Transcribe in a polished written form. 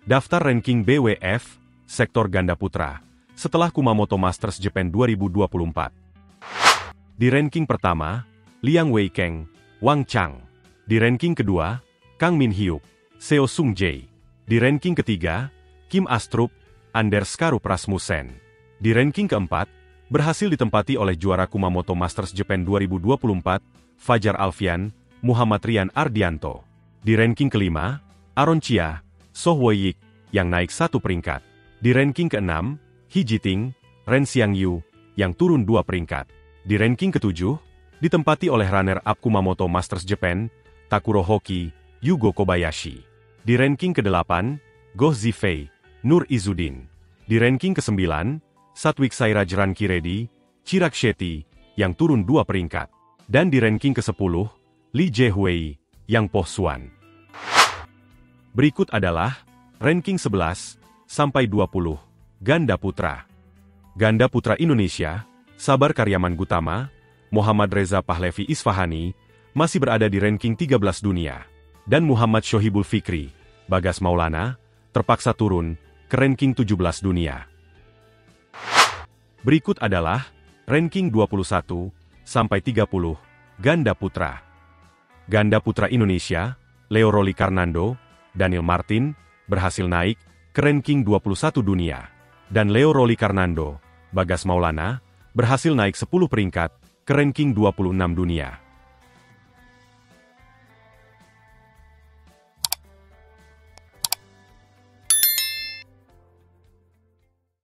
Daftar ranking BWF, sektor ganda putra, setelah Kumamoto Masters Japan 2024. Di ranking pertama, Liang Weikeng, Wang Chang. Di ranking kedua, Kang Min Hyuk, Seo Sung Jae. Di ranking ketiga, Kim Astrup, Anders Karup Rasmussen. Di ranking keempat, berhasil ditempati oleh juara Kumamoto Masters Japan 2024, Fajar Alfian, Muhammad Rian Ardianto. Di ranking kelima, Aaron Chia, Soh Woyik, yang naik 1 peringkat. Di ranking keenam, He Jiting, Ren Xiangyu, yang turun 2 peringkat. Di ranking ketujuh, ditempati oleh runner-up Kumamoto Masters Japan, Takuro Hoki, Yugo Kobayashi. Di ranking ke-8, Goh Zifei, Nur Izzuddin. Di ranking ke-9, Satwik Sairaj Rankiredi, Chirag Shetty, yang turun 2 peringkat. Dan di ranking ke-10, Li Jiehui, Yang Po Xuan. Berikut adalah ranking 11 sampai 20 ganda putra. Ganda putra Indonesia, Sabar Karyaman Gutama, Muhammad Reza Pahlevi Isfahani, masih berada di ranking 13 dunia. Dan Muhammad Shohibul Fikri, Bagas Maulana, terpaksa turun ke ranking 17 dunia. Berikut adalah ranking 21 sampai 30 ganda putra. Ganda putra Indonesia, Leo Rolly Karnando, Daniel Martin, berhasil naik ke ranking 21 dunia. Dan Leo Rolly Karnando, Bagas Maulana, berhasil naik 10 peringkat ke ranking 26 dunia.